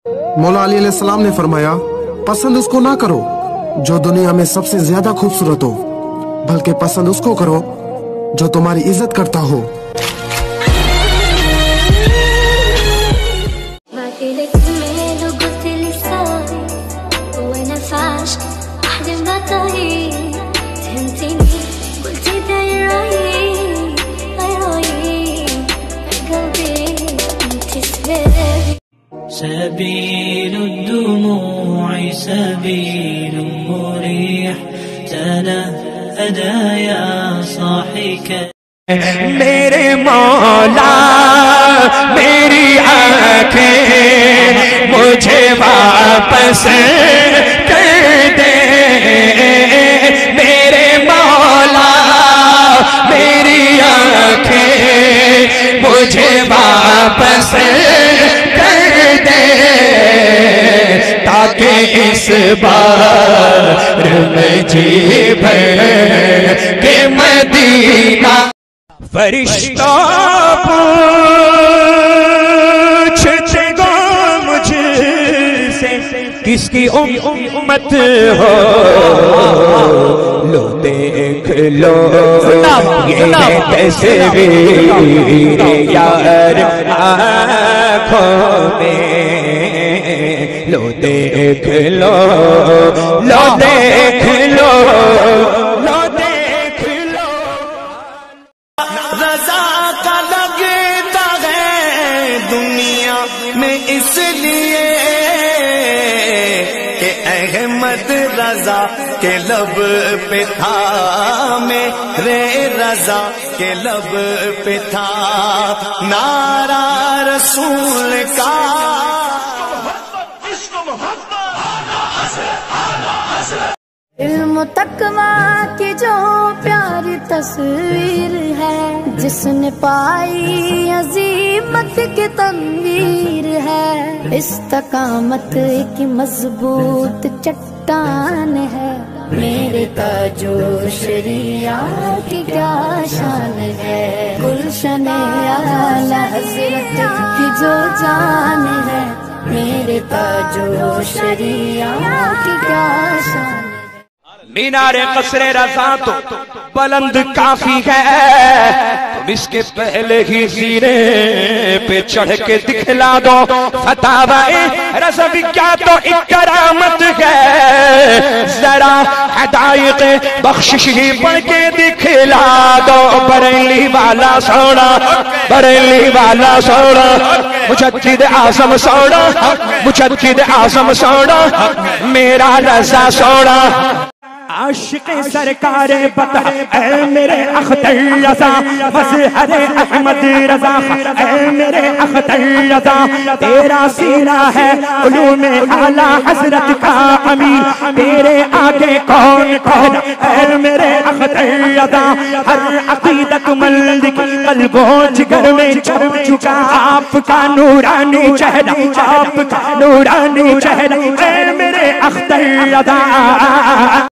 मौला अली अलैहिस्सलाम ने फरमाया, पसंद उसको ना करो जो दुनिया में सबसे ज्यादा खूबसूरत हो, बल्कि पसंद उसको करो जो तुम्हारी इज्जत करता हो। سبيل الدموع سبيل مريح تنهدى يا صاحك میرے مولا میری آنکھیں مجھے واپس کر دے، میرے مولا میری آنکھیں مجھے واپس کر دے، تاکہ اس بار میں جی بھر کے مدینہ فرشتوں پوچھتے گو مجھ سے کس کی امت ہو، لو دیکھ لو یہ تصویر یار آنکھوں میں، لو دیکھ لو لو دیکھ لو لو دیکھ لو، رضا کا لگتا ہے دنیا میں اس لیے کہ احمد رضا کے لب پہ تھا، میرے رضا کے لب پہ تھا نعرہ رسول کا، علم و تقویٰ کی جو پیاری تصویر ہے، جس نے پائی عظیمت کی تنویر ہے، استقامت کی مضبوط چٹان ہے، میرے تاج و شریعہ کی کیا شان ہے، گلشن اعلی حضرت کی جو جان ہے، میرے تاج و شریعہ کی کیا شان ہے۔ مینار قصر رضا تو بلند کافی ہے، تم اس کے پہلے ہی زینے پہ چڑھ کے دکھلا دو، فتح رضا بھی کیا تو ایک کرامت ہے، ذرا حدائق بخشش ہی پڑھ کے دکھلا دو، بریلی والا سونا بریلی والا سونا، مجدد اعظم سونا مجدد اعظم سونا، میرا رضا سونا، عاشق سرکار بتا اے میرے اختر رضا، مظہر احمد رضا اے میرے اختر رضا، تیرا سینہ ہے علوم اعلی حضرت کا امیر، تیرے آگے کون کون اے میرے اختر رضا، ہر عقیدت مند کی قلب و جگر میں چھپ چکا آپ کا نورانی چہرہ، آپ کا نورانی چہرہ اے میرے اختر رضا۔